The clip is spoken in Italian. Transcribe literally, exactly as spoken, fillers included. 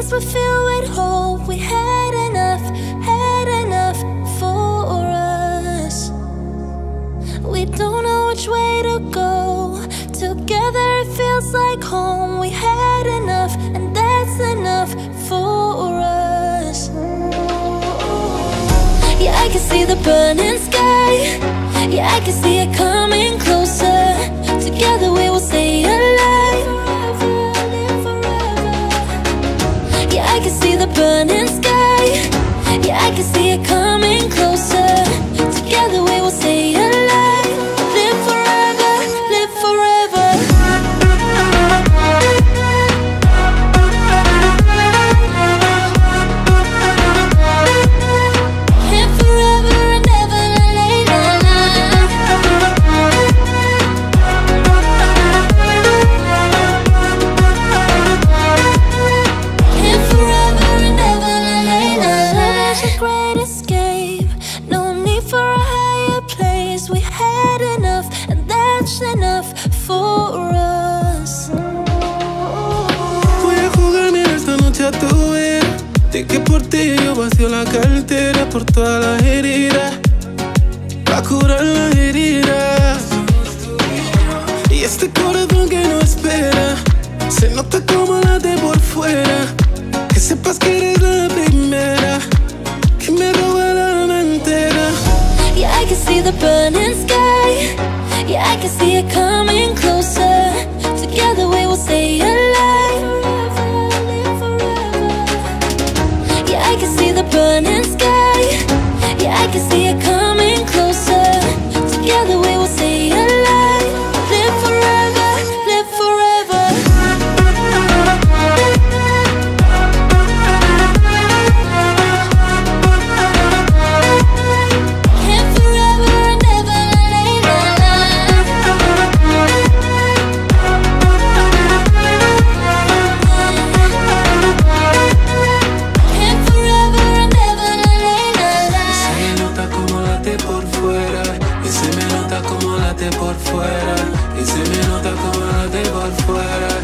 days were filled with hope. We had enough, had enough for us. We don't know which way to go. Together it feels like home. We had enough, and that's enough for us. Yeah, I can see the burning sky. Yeah, I can see it coming closer. Together we will stay alive. Yeah, I can see the burning sky. Yeah, I can see it coming closer. Together we will stay alive. Live forever, live forever. Live forever and ever, la la la. Live forever and ever, la la la. There's a great escape. No need for a higher place. We had enough, and that's enough for us. Voy a jugarme esta noche a tu vera. Sé que por ti yo vacío la cartera. Por todas las heridas, pa' curar las heridas. Y este corazón que no espera, se nota como late por fuera. Que sepas que eres la primera que me roba la alma entera. Yeah, I can see the burning sky. Yeah, I can see it coming closer. Together we will stay alive. Yeah, I can see the burning sky. Yeah, I can see it coming closer. Together we will stay alive. Live forever, live forever. Live forever and ever, la la la. Live forever and ever, la la Y se la. me nota como late por fuera. Y se me nota como late por fuera. Y se me nota como late por fuera.